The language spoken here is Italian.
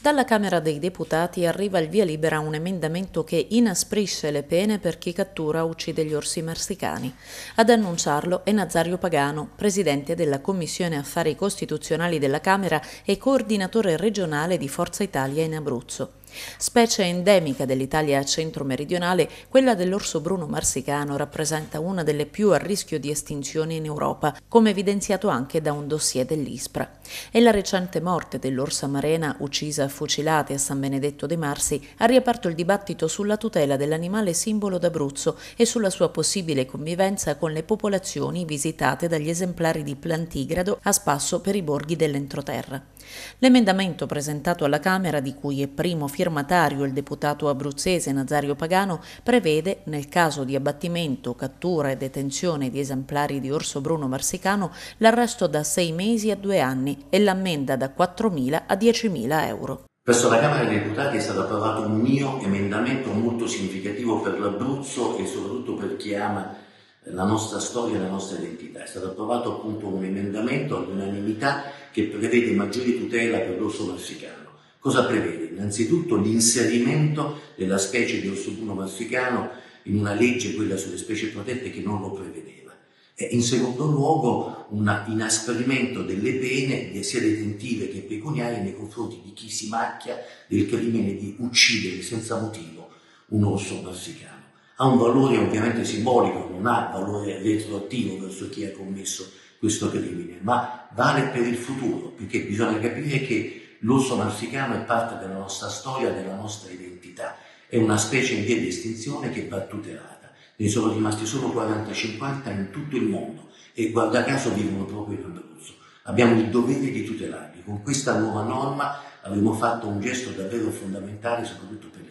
Dalla Camera dei Deputati arriva il via libera a un emendamento che inasprisce le pene per chi cattura o uccide gli orsi marsicani. Ad annunciarlo è Nazario Pagano, presidente della Commissione Affari Costituzionali della Camera e coordinatore regionale di Forza Italia in Abruzzo. Specie endemica dell'Italia centro-meridionale, quella dell'orso bruno marsicano rappresenta una delle più a rischio di estinzione in Europa, come evidenziato anche da un dossier dell'ISPRA. E la recente morte dell'orsa marena, uccisa a fucilate a San Benedetto dei Marsi, ha riaperto il dibattito sulla tutela dell'animale simbolo d'Abruzzo e sulla sua possibile convivenza con le popolazioni visitate dagli esemplari di plantigrado a spasso per i borghi dell'entroterra. L'emendamento presentato alla Camera, di cui è primo firmatario il deputato abruzzese Nazario Pagano, prevede, nel caso di abbattimento, cattura e detenzione di esemplari di orso bruno marsicano, l'arresto da 6 mesi a 2 anni e l'ammenda da 4.000 a 10.000 euro. Presso la Camera dei Deputati è stato approvato un mio emendamento molto significativo per l'Abruzzo e soprattutto per chi ama la nostra storia e la nostra identità. È stato approvato appunto un emendamento all'unanimità che prevede maggiore tutela per l'orso marsicano. Cosa prevede? Innanzitutto l'inserimento della specie di orso bruno marsicano in una legge, quella sulle specie protette, che non lo prevedeva. E in secondo luogo un inasprimento delle pene sia detentive che pecuniarie nei confronti di chi si macchia del crimine di uccidere senza motivo un orso marsicano. Ha un valore ovviamente simbolico, non ha valore retroattivo verso chi ha commesso questo crimine, ma vale per il futuro, perché bisogna capire che l'orso marsicano è parte della nostra storia, della nostra identità, è una specie in via di estinzione che va tutelata. Ne sono rimasti solo 40-50 in tutto il mondo e guarda caso vivono proprio in Abruzzo. Abbiamo il dovere di tutelarli. Con questa nuova norma avremo fatto un gesto davvero fondamentale, soprattutto per